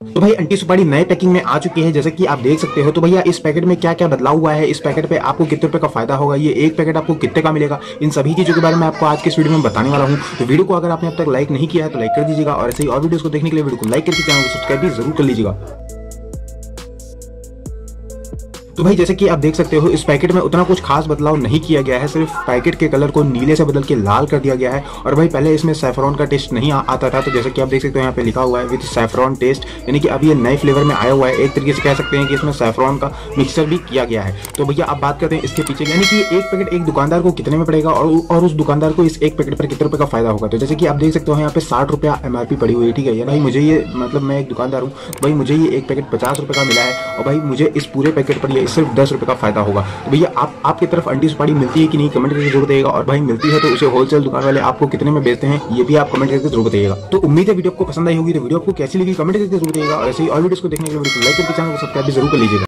तो भाई अंटी सुपारी नए पैकिंग में आ चुकी है, जैसे कि आप देख सकते हो। तो भैया इस पैकेट में क्या क्या बदलाव हुआ है, इस पैकेट पे आपको कितने रुपए का फायदा होगा, ये एक पैकेट आपको कितने का मिलेगा, इन सभी चीजों के बारे में आपको आज के इस वीडियो में बताने वाला हूँ। तो वीडियो को अगर आपने अब तक लाइक नहीं किया है तो लाइक कर दीजिएगा, और ऐसे ही और वीडियोस को देखने के लिए वीडियो को लाइक करके चैनल को सब्सक्राइब भी जरूर कर लीजिएगा। तो भाई जैसे कि आप देख सकते हो इस पैकेट में उतना कुछ खास बदलाव नहीं किया गया है, सिर्फ पैकेट के कलर को नीले से बदल के लाल कर दिया गया है। और भाई पहले इसमें सैफरॉन का टेस्ट नहीं आता था, तो जैसे कि आप देख सकते हो यहाँ पे लिखा हुआ है विद सैफरॉन टेस्ट, यानी कि अब ये नए फ्लेवर में आया हुआ है। एक तरीके से कह सकते हैं कि इसमें सैफरॉन का मिक्सचर भी किया गया है। तो भैया आप बात करते हैं इसके पीछे, यानी कि एक पैकेट एक दुकानदार को कितने में पड़ेगा और उस दुकानदार को इस एक पैकेट पर कितने रुपए का फायदा होगा। तो जैसे कि आप देख सकते हो यहाँ पे 60 रुपया MRP पड़ी हुई है, ठीक है। या भाई मुझे ये मतलब मैं एक दुकानदार हूँ, भाई मुझे ये एक पैकेट 50 रुपए का मिला है, और भाई मुझे इस पूरे पैकेट पर ये सिर्फ 10 रुपए का फायदा होगा। तो भैया आपकी तरफ अंटी सुपारी मिलती है कि नहीं, कमेंट करके जरूर बताइएगा। और भाई मिलती है तो उसे होलसेल दुकान वाले आपको कितने में बेचते हैं, ये भी आप कमेंट करके जरूर बताइएगा। तो उम्मीद है वीडियो आपको पसंद आई होगी। तो वीडियो आपको कैसी लगी कमेंट करके जरूर बताइएगा, और ऐसे ही और वीडियोस को देखने के लिए वीडियो को लाइक करके चैनल को सब्सक्राइब भी जरूर कर लीजिएगा।